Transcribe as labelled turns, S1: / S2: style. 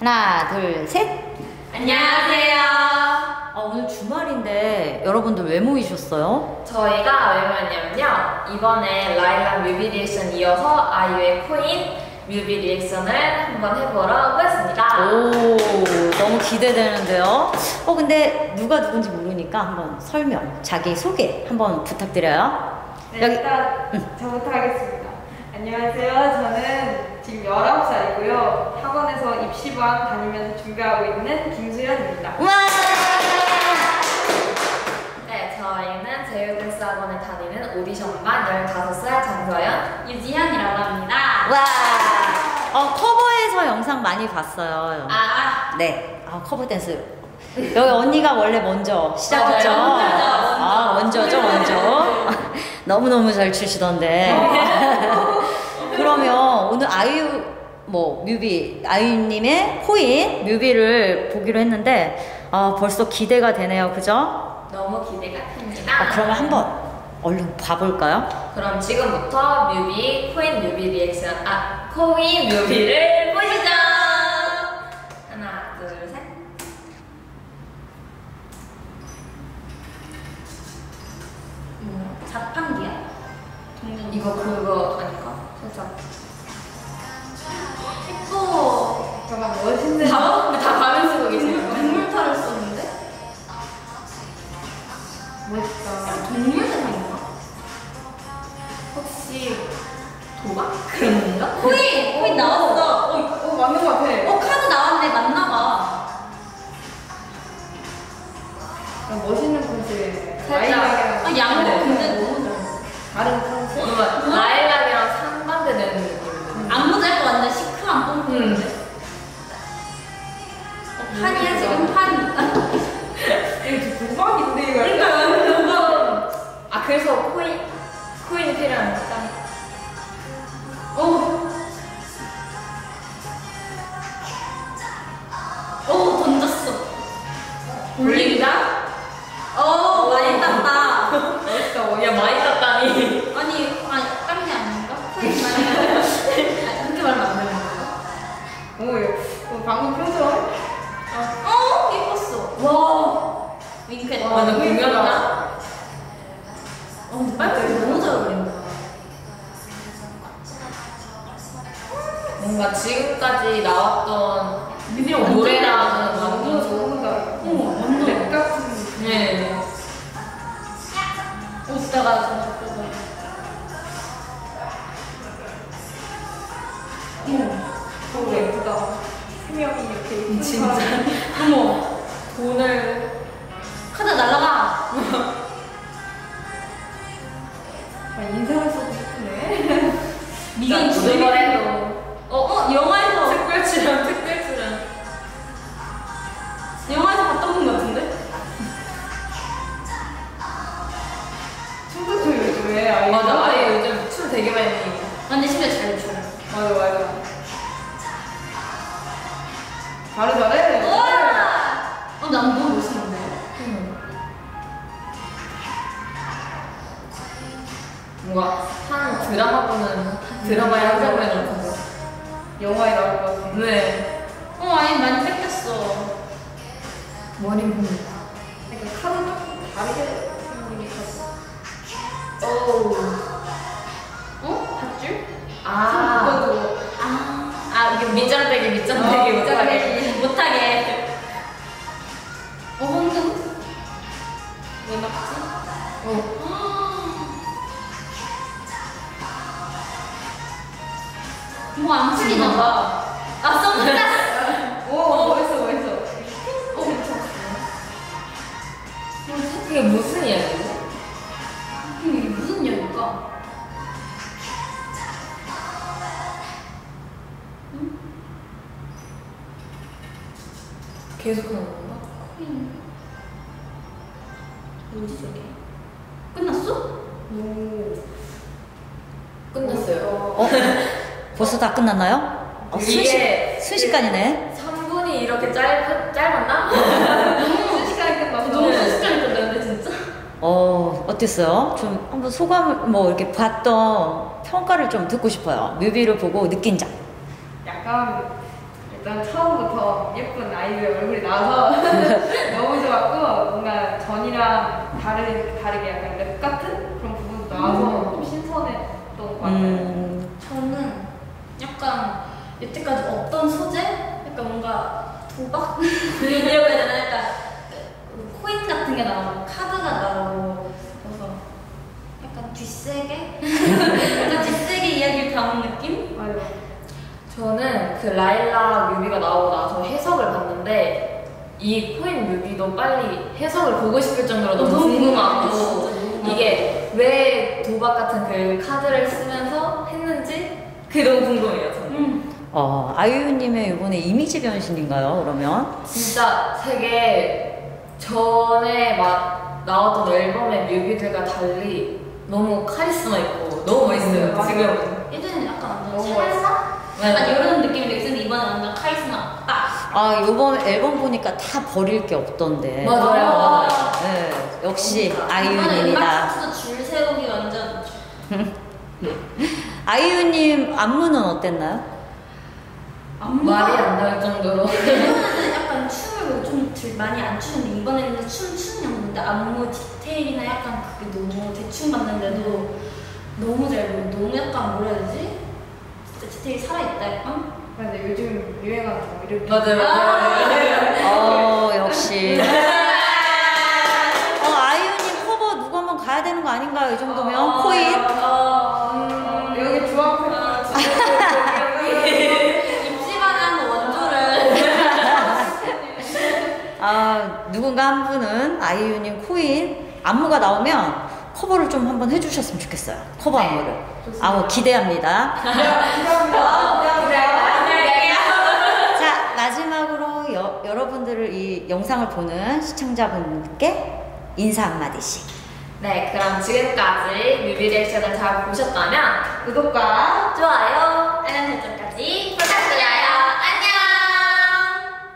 S1: 하나, 둘, 셋.
S2: 안녕하세요.
S1: 오늘 주말인데 여러분들 왜 모이셨어요?
S2: 저희가 왜 모였냐면요, 이번에 라일락 뮤비 리액션 이어서 아이유의 코인 뮤비 리액션을 한번 해보러 모였습니다.
S1: 오, 너무 기대되는데요. 근데 누가 누군지 모르니까 한번 설명, 자기 소개 한번 부탁드려요.
S3: 네, 일단 저부터 하겠습니다. 안녕하세요. 저는 지금 19살이고요. 학원에서 입시반 다니면서 준비하고 있는 김수연입니다.
S1: 우와!
S2: 네, 저희는 제휴댄스 학원에 다니는 오디션반 15살 정서연, 유지현이라고 합니다.
S1: 와! 커버에서 영상 많이 봤어요. 네, 커버 댄스. 여기 언니가 원래 먼저 시작했죠? 먼저죠, 먼저. 너무너무 잘 추시던데. 그러면 오늘 아이유, 아이유님의 코인 뮤비를 보기로 했는데, 벌써 기대가 되네요, 그죠?
S2: 너무 기대가 됩니다.
S1: 그러면 한번 얼른 봐볼까요?
S2: 그럼 지금부터 코인 뮤비 리액션, 코인 뮤비를 보시죠. 하나, 둘, 셋.
S3: 자판기야?
S2: 이거 그거 아닐까? 살짝.
S3: 예뻐. 잠깐 멋있는.
S2: 다 가면 쓰고 계세요.
S3: 동물탈을 썼는데? 멋있다.
S2: 동물 세상인가? 혹시 도박? 그런 건가?
S3: 코인 나왔어. 맞는 것 같아. 카드 나왔네. 맞나봐. 멋있는 컨셉.
S2: 살짝.
S3: 양복
S2: 네.
S3: 근데 너무 잘. 다른 컨셉?
S2: 뭔가 라일락이랑 상반되는 느낌.
S3: 안무잘 거 완전 시크한 pom프인데. 판이야 지금 판. 이거 도박인데 이거.
S2: 그러니까 그래서 코인이 필요한 거죠?
S3: 던졌어.
S2: 올리기다?
S3: 많이 땄다.
S2: 멋있어. 야, 많이 땄다니.
S3: 아니 딴 게 아닌가? 코인 많이 땄다. 그렇게 말하면 안 되는 건가? 방금 표정. 예뻤어.
S2: 와.
S3: 윙크했다.
S2: 완전 공연하다.
S3: 근데 빨간색 너무 잘 어울린다.
S2: 뭔가 지금까지 나왔던
S3: 뮤비랑
S2: 노래랑은
S3: 너무
S2: 완전
S3: 너무 다르고. 완전 랩 같은.
S2: 네.
S3: 웃다가 좀 바꿔서. 너무 예쁘다. 세 명이 이렇게
S2: 진짜.
S3: 어머.
S2: 돈을.
S3: 카드 날라가. 인상을 쓰고 싶네.
S2: 미간 주말에도.
S3: 영화에서
S2: 특별출연.
S3: 영화에서 봤던 분 같은데? 춤도 춰 요즘에 아이.
S2: 맞아, 아예 요즘 춤 되게 많이.
S3: 근데 심지어 잘 춰.
S2: 맞아.
S3: 잘해. 난 너무 멋있는데.
S2: 뭔가 한 드라마 보는 드라마의 한 장면 같은 거.
S3: 영화에 나올 것 같아.
S2: 네.
S3: 아니 많이 뺏겼어.
S2: 머리 봅니다.
S3: 그러니까 카드 조금 다르게 생기니까. 밧줄?
S2: 그것도. 이게 밑장빼기 못하게.
S3: 못하게. 황금? 왜 막지? 뭐 안 풀리나 봐. 선글라스! 멋있어.
S2: 그게 무슨 이야기지?
S3: 이게 무슨 이야기일까?
S2: 계속 하는 건가?
S3: 뭐지 저게? 끝났어?
S2: 끝났어요.
S1: 벌써 다 끝났나요?
S2: 이게
S1: 순식간이네.
S2: 3분이 이렇게 짧았나?
S3: 순식간에 끝났어.
S2: 너무 순식간에 끝났는데 진짜?
S1: 어땠어요? 좀 한번 소감을 이렇게 봤던 평가를 좀 듣고 싶어요. 뮤비를 보고 느낀 점.
S3: 약간 일단 처음부터 예쁜 아이유의 얼굴이 나와서 너무 좋았고 뭔가 전이랑 다르게 약간 랩 같은 그런 부분도 나와서 좀 신선했던 것 같아요.
S4: 저는 약간 여태까지 없던 소재? 약간 뭔가 도박? 이라고 해야 되나? 약간 코인 같은 게 나오고 카드가 나오고 그래서 약간 뒷세계? 약간 뒷세계 이야기를 담은 느낌?
S3: 맞아요.
S2: 저는 그 라일락 뮤비가 나오고 나서 해석을 봤는데 이 코인 뮤비도 빨리 해석을 보고 싶을 정도로 너무 궁금하고 이게 왜 도박 같은 그 카드를 쓰면서 했는지 그게 너무 궁금해요 저는.
S1: 아이유님의 이번에 이미지 변신인가요, 그러면?
S2: 진짜 되게 전에 막 나왔던 앨범의 뮤비들과 달리 너무 카리스마 있고 너무 멋있어요 지금.
S4: 예전에는 약간 완전
S3: 너무
S4: 찰사?
S2: 네.
S4: 약간 이런 느낌이 있었는데 이번에 완전 카리스마 딱!
S1: 이번 앨범 보니까 다 버릴 게 없던데.
S2: 맞아요.
S1: 네, 역시
S4: 이번에
S1: 아이유님이다.
S4: 음악 줄 세우기 완전
S1: 아이유님 안무는 어땠나요?
S2: 말이 안 나올 정도로.
S4: 예전에는 약간 춤을 좀 많이 안 추는데 이번에는 춤 추는 영상인데 안무 디테일이나 약간 그게 너무 대충 봤는데도 너무 잘 보여. 너무 약간 뭐라 해야 되지? 진짜 디테일이 살아있다 약간?
S3: 맞아요. 요즘 유행하는 거 이렇게.
S2: 맞아요.
S1: 역시. 아이유님 커버 누구 한번 가야 되는 거 아닌가요? 이 정도면? 코인?
S3: 여기 주황색
S4: 입지만 한 원조를
S1: 누군가 한 분은 아이유님 코인 안무가 나오면 커버를 좀 한번 해주셨으면 좋겠어요. 커버 안무를. 기대합니다. 자, 마지막으로 여러분들을 이 영상을 보는 시청자분께 인사 한마디씩.
S2: 네, 그럼 지금까지 뮤비 리액션을 잘 보셨다면
S3: 구독과
S2: 좋아요